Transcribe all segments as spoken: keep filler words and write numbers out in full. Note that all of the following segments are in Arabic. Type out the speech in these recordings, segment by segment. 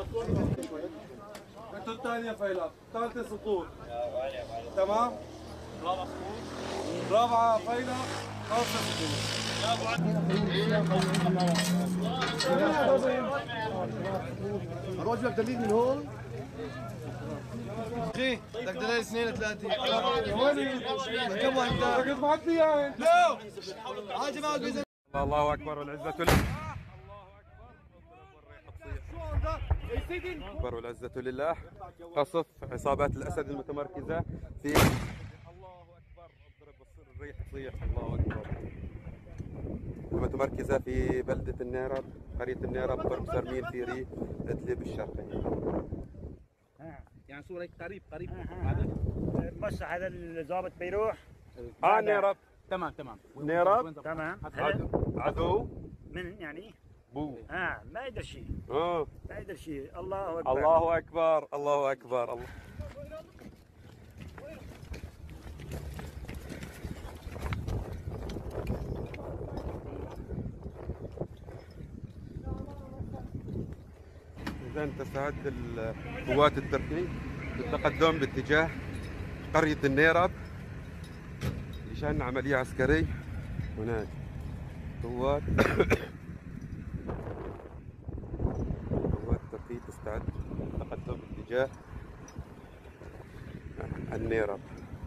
انتوا الثانية فايلات، ثالثة سطور. تمام؟ رابعة سطور. رابعة فايلة، خمسة سطور. اروح لك دليل من هون. اخي بدك دليل اثنين ثلاثة. كم واحد بدك؟ كنت معك اياه. لا عادي معك. الله اكبر والعزة لله. أكبر والعزة لله. قصف عصابات الأسد المتمركزة في الله أكبر. اضرب بصير الريح تصيح. الله أكبر. المتمركزة في بلدة النيرب، قرية النيرب، قرب سرمين، فيري، إدلب الشرقية. يعني صورة قريب قريب. بس هذا الضابط بيروح. اه نيرب. تمام تمام. نيرب تمام. عدو من يعني؟ بو. اه ما يقدر شيء. اه ما يقدر شيء. الله اكبر. الله اكبر. الله اكبر. الله إذا تساعد القوات التركية بالتقدم باتجاه قرية النيرب لشان عملية عسكرية. هناك قوات قوات التركية تستعد للتقدم باتجاه النيرب.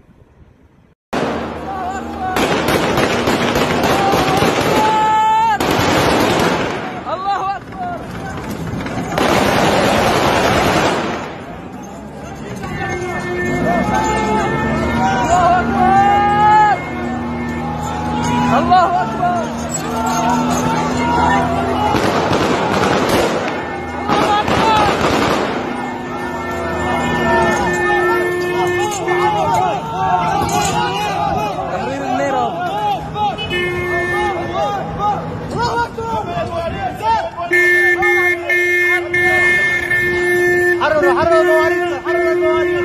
حرروا حرروا المواريث حرروا المواريث.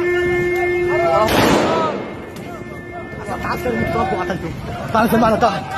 تعسكر المطاف وقتلتم. تعالوا سمعنا تحت.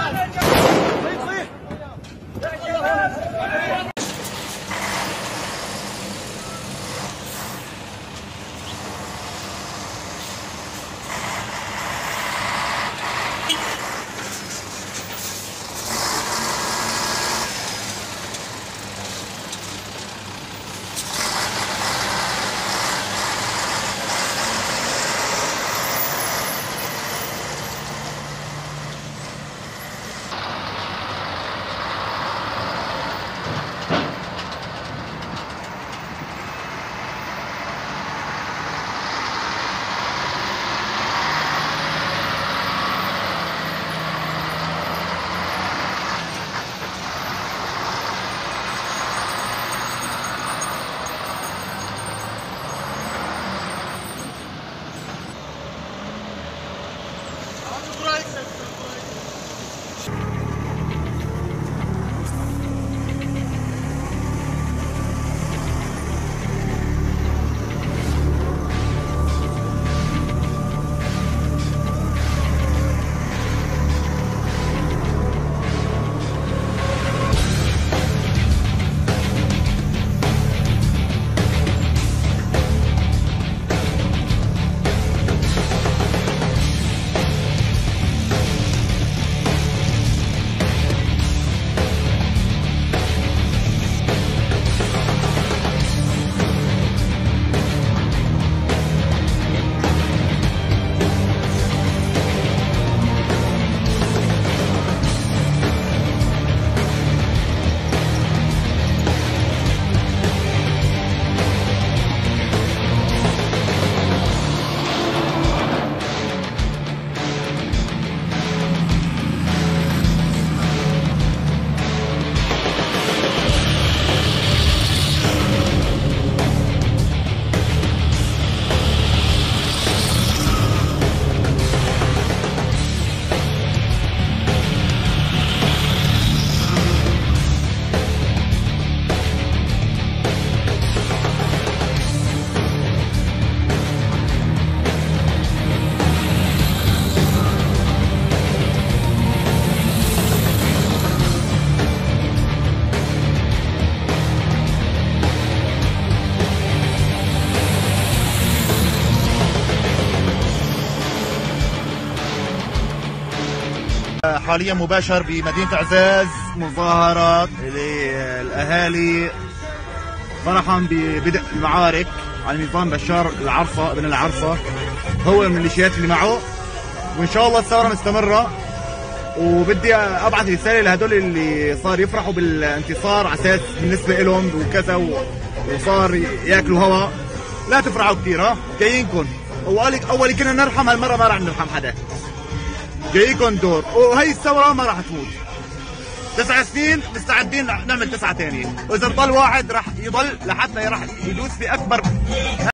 حاليا مباشر بمدينة عزاز مظاهرة للأهالي فرحا ببدء المعارك على نظام بشار العرصة ابن العرصة هو من الميليشيات اللي معه، وإن شاء الله الثورة مستمرة. وبدي أبعث رسالة لهدول اللي صار يفرحوا بالانتصار على أساس بالنسبة لهم وكذا وصار ياكلوا هوا، لا تفرحوا كثير. ها جايينكم، أول كنا نرحم، هالمرة ما راح نرحم حدا، جايكم دور. وهي الثورة ما راح تفوت، تسع سنين مستعدين نعمل تسعة ثانية، وإذا ضل واحد راح يضل لحتى راح يدوس في أكبر